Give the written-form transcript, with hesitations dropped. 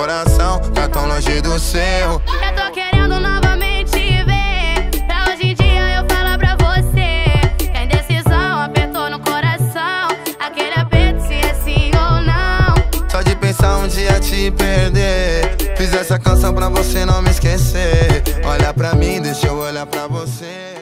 coração tá tão longe do seu. Eu tô querendo novamente ver, pra hoje em dia eu falar pra você que a indecisão apertou no coração, aquele aperto se é sim ou não. Só de pensar um dia te perder, fiz essa canção pra você não me esquecer. Olha pra mim, deixa eu olhar pra você.